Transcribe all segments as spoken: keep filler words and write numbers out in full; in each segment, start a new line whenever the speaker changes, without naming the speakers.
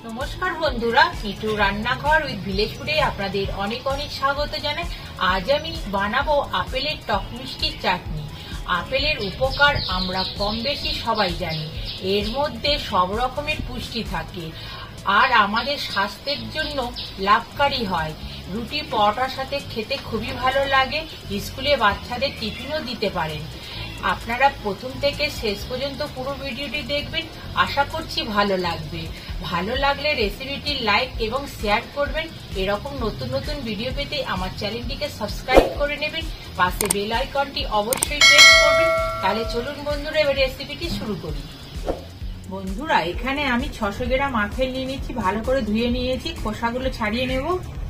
নমস্কার বন্ধুরা, মিঠু রান্নাঘর উইথ ভিলেজ ফুডে আপনাদের অনেক অনেক স্বাগত জানাই। আজ আমি বানাবো আপেলের টক মিষ্টির চাটনি। আপেলের উপকার আমরা কম বেশি সবাই জানি। এর মধ্যে সব রকমের পুষ্টি থাকে আর আমাদের স্বাস্থ্যের জন্য লাভকারী হয়। রুটি পরোটার সাথে খেতে খুবই ভালো লাগে। স্কুলে বাচ্চাদের টিফিনও দিতে পারেন। আপনারা প্রথম থেকে শেষ পর্যন্ত পুরো ভিডিওটি দেখবেন, আশা করছি ভালো লাগবে। ভালো লাগলে রেসিপিটি লাইক এবং শেয়ার করবেন। এরকম নতুন নতুন ভিডিও পেতে আমার চ্যানেলটিকে সাবস্ক্রাইব করে নেবেন। পাশে বেল আইকনটি অবশ্যই প্রেস করবেন। তাহলে চলুন বন্ধুরা, এবার রেসিপিটি শুরু করি। বন্ধুরা, এখানে আমি ছশো গ্রাম আপেল নিয়ে নিচ্ছি। ভালো করে ধুয়ে নিয়েছি, খোসাগুলো ছাড়িয়ে নেব।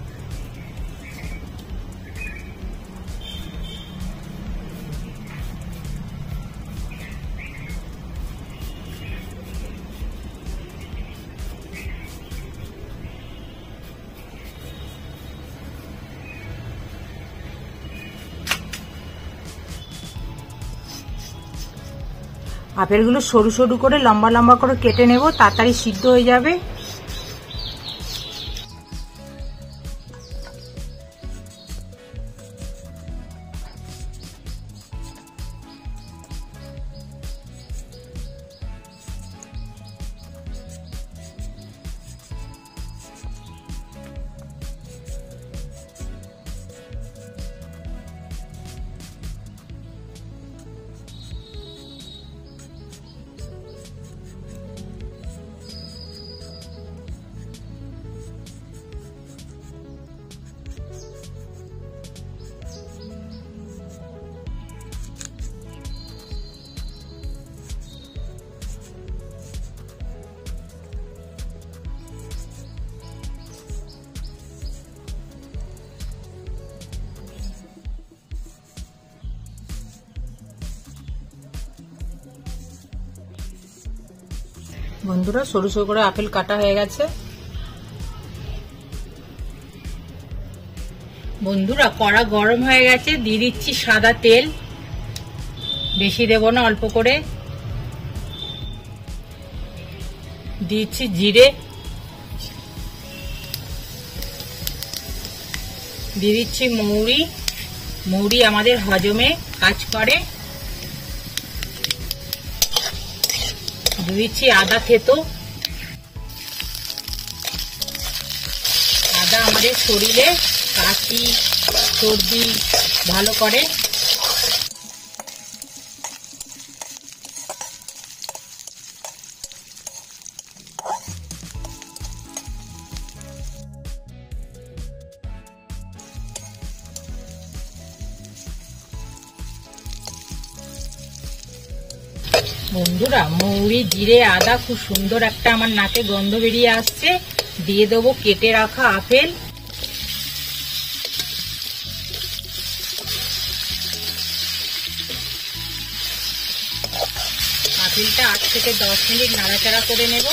আপেলগুলো সরু সরু করে লম্বা লম্বা করে কেটে নেব, তাড়াতাড়ি সিদ্ধ হয়ে যাবে। বন্ধুরা, সরু সরু করে আপেল কাটা হয়ে গেছে। বন্ধুরা, কড়া গরম হয়ে গেছে, দিয়ে দিচ্ছি সাদা তেল। বেশি দেব না, অল্প করে। দিচ্ছি জিরে, দিয়ে দিচ্ছি মৌরি। মৌরি আমাদের হজমে কাজ করে। দিচ্ছি আদা থেতো। আদা আমাদের শরীরে কাশি সর্দি ভালো করে। বন্ধুরা, মৌরি জিরে আদা খুব সুন্দর একটা আমার নাকে গন্ধ বেরিয়ে আসছে। দিয়ে দেবো কেটে রাখা আপেল। আপেলটা আট থেকে দশ মিনিট নাড়াচাড়া করে নেব।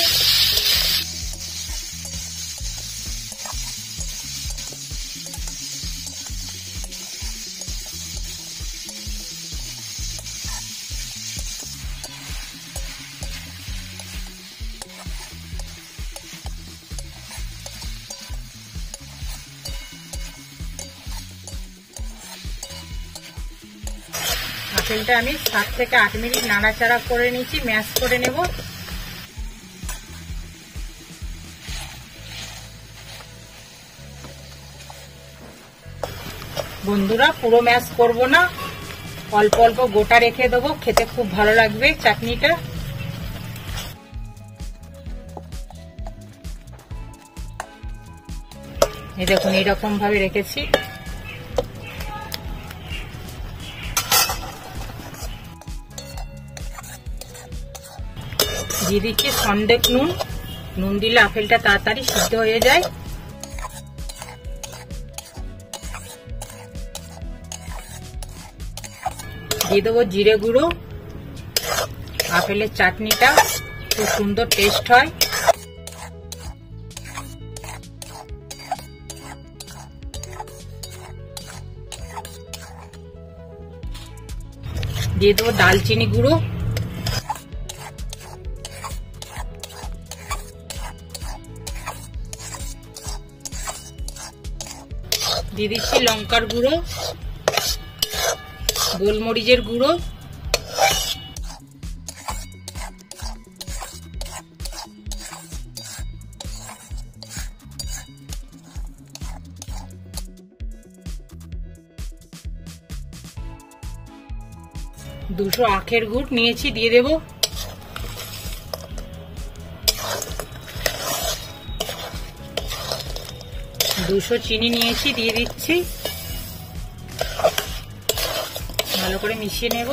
আপেলটা আমি সাত থেকে আট মিনিট নাড়াচাড়া করে নিচ্ছি, ম্যাশ করে নেব। বন্ধুরা, পুরো ম্যাশ করব না, অল্প অল্প গোটা রেখে দেবো। খেতে খুব ভালো লাগবে চাটনিটা। এই দেখুন, এইরকম ভাবে রেখেছি। দিয়ে দিচ্ছি সন্দেক নুন। নুন দিলে আপেলটা তাড়াতাড়ি সিদ্ধ হয়ে যায়। দিয়ে দেবো জিরে গুঁড়ো। আপেলের চাটনিটা খুব সুন্দর টেস্ট হয়। দিয়ে দেবো দালচিনি গুঁড়ো। দিয়ে দিচ্ছি লঙ্কার গুঁড়ো, গোলমরিচের গুঁড়ো, দুশো আখের গুড় নিয়েছি, দিয়ে দেব। দুশো চিনি নিয়েছি, দিয়ে দিচ্ছি। ভালো করে মিশিয়ে নেব।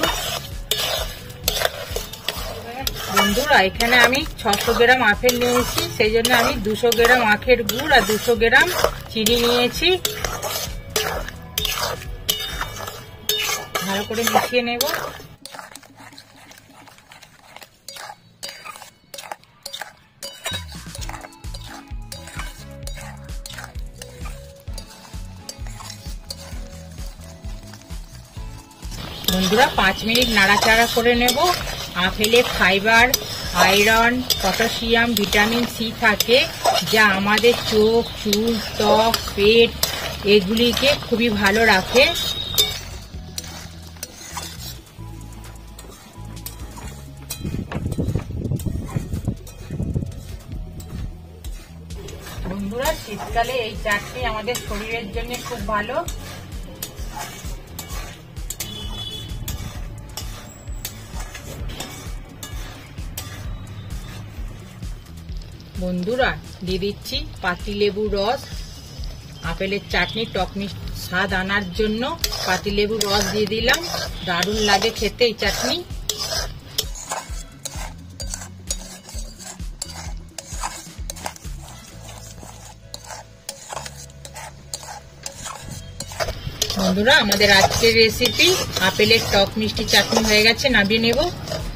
বন্ধুরা, এখানে আমি ছশো গ্রাম আপেল নিয়েছি, সেই জন্য আমি দুশো গ্রাম আখের গুড় আর দুশো গ্রাম চিনি নিয়েছি। ভালো করে মিশিয়ে নেব। বন্ধুরা, পাঁচ মিনিট নাড়াচাড়া করে নেব। আপেলে fibre, iron, potassium, vitamin C থাকে, যা আমাদের চোখ, চুল, ত্বক, পেট এগুলিকে খুবই ভালো রাখে। বন্ধুরা, শীতকালে এই চাটনি আমাদের শরীরের জন্য খুব ভালো। বন্ধুরা, দিয়ে দিচ্ছি পাতিলেবুর রস। আপেলের চাটনি টক মিষ্টি স্বাদ আনার জন্য পাতিলেবুর রস দিয়ে দিলাম। দারুণ লাগে খেতে এই চাটনি। বন্ধুরা, আমাদের আজকের রেসিপি আপেলের টক মিষ্টি চাটনি হয়ে গেছে, নামিয়ে নেব।